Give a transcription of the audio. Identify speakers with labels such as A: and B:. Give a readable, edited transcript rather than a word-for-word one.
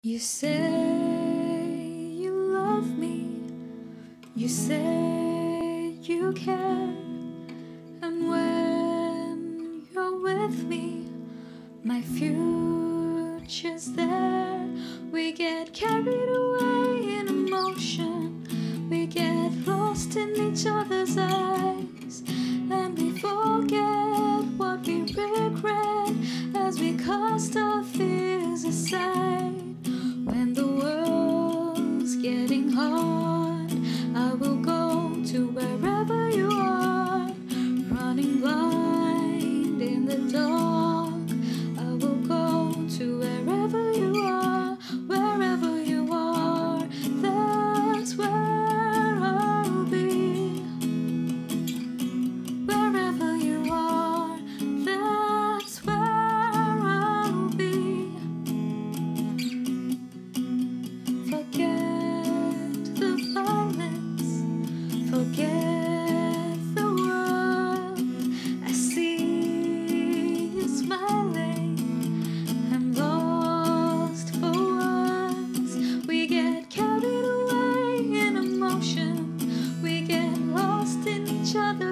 A: You say you love me, you say you care, and when you're with me, my future's there. We get carried away in emotion, we get lost in each other's eyes, and we forget what we regret as we cast our fears aside. When the world's getting hard, I will go to wherever you are. Running blind in the dark, I will go to wherever you are. Wherever you are, that's where I'll be. Wherever you are, that's where I'll be. Forget the violence, forget the world. I see you smiling, I'm lost for words. We get carried away in emotion, we get lost in each other.